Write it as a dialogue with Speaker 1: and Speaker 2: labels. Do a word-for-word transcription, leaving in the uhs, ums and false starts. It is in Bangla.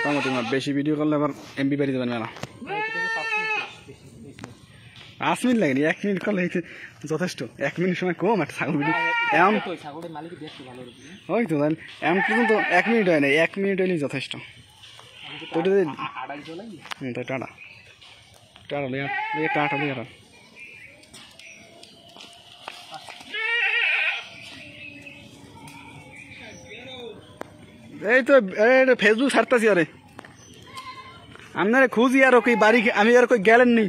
Speaker 1: মোটামুটি বেশি ভিডিও করলে আবার এমবি বেরিয়ে যাবেন মেলা। পাঁচ মিনিট লাগেনি, এক মিনিট করলে যথেষ্ট। এক মিনিট সময় কম একটা ছাগল ভিডিও এমন ওই তো তাহলে এমন পর্যন্ত এক মিনিট হয় না, এক মিনিট হইলেই যথেষ্ট। তো হুম তাই টাটা টাটা টাটা টাটা এই তো ফেসবুক ছাড়তেছি। আরে আপনারা খুঁজি আর কই বাড়ি, আমি আর কই গেলেন নি।